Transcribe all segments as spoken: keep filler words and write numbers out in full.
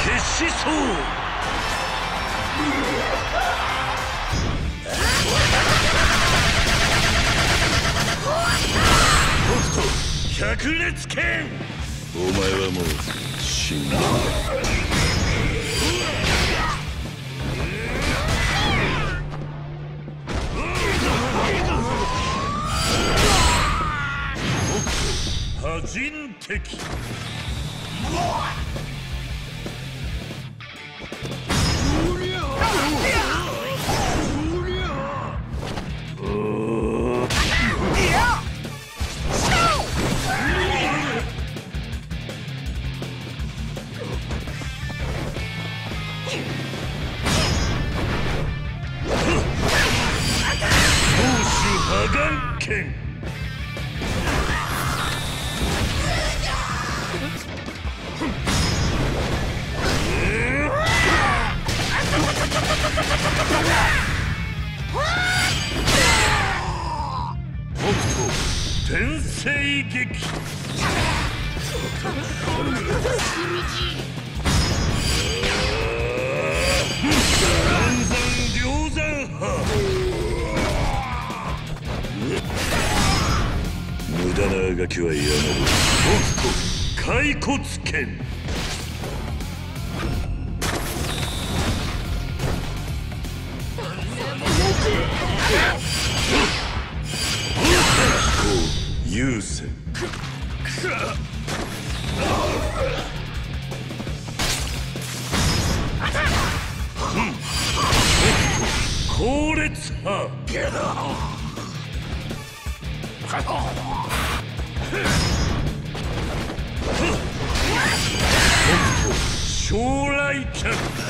決死そう。北斗百裂拳。お前はもう死んだ。破人敵。破眼剣。北斗天聖撃。暗山両山派。無駄なあがきはやめろ。北斗骸骨剣。優先。後列派。将来客。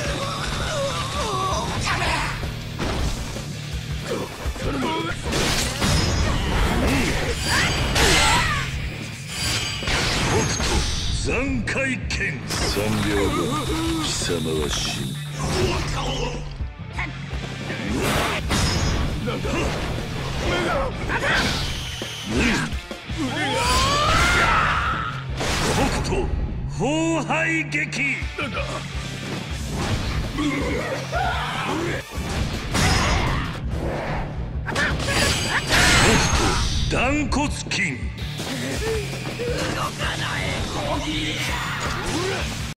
北斗残骸剣。三秒後貴様は死ぬ。北斗崩敗撃。北斗断骨筋。